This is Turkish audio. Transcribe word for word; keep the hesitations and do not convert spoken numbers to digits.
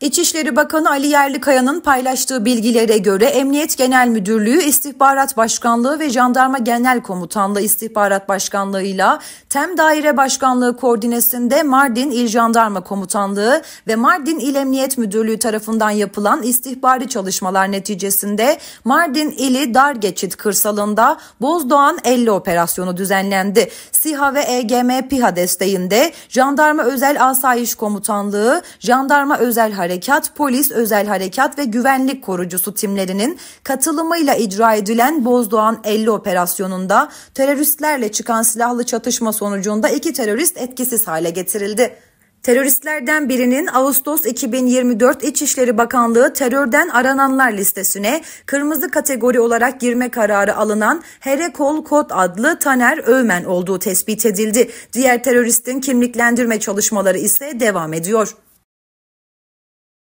İçişleri Bakanı Ali Yerlikaya'nın paylaştığı bilgilere göre Emniyet Genel Müdürlüğü, İstihbarat Başkanlığı ve Jandarma Genel Komutanlığı İstihbarat Başkanlığı'yla TEM Daire Başkanlığı koordinesinde Mardin İl Jandarma Komutanlığı ve Mardin İl Emniyet Müdürlüğü tarafından yapılan istihbari çalışmalar neticesinde Mardin ili Dargeçit kırsalında Bozdoğan elli operasyonu düzenlendi. SİHA ve E G M PİHA desteğinde Jandarma Özel Asayiş Komutanlığı, Jandarma Özel Harekat, Polis Özel Harekat ve Güvenlik Korucusu timlerinin katılımıyla icra edilen Bozdoğan elli operasyonunda teröristlerle çıkan silahlı çatışma sonucunda iki terörist etkisiz hale getirildi. Teröristlerden birinin Ağustos iki bin yirmi dört İçişleri Bakanlığı terörden arananlar listesine kırmızı kategori olarak girme kararı alınan Herekol Kod adlı Taner Öğmen olduğu tespit edildi. Diğer teröristin kimliklendirme çalışmaları ise devam ediyor.